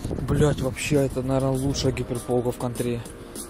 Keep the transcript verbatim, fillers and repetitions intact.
Блять, вообще это, наверное, лучшая гиперполка в контре.